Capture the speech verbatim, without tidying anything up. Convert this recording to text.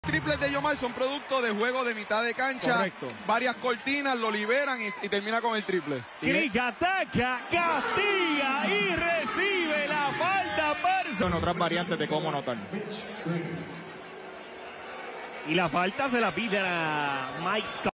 Triples de Yomar son producto de juego de mitad de cancha. Correcto. Varias cortinas, lo liberan y, y termina con el triple. Cris ataca, castiga y recibe la falta personal. Son otras variantes de cómo anotar. Y la falta se la pide a Mike Scott.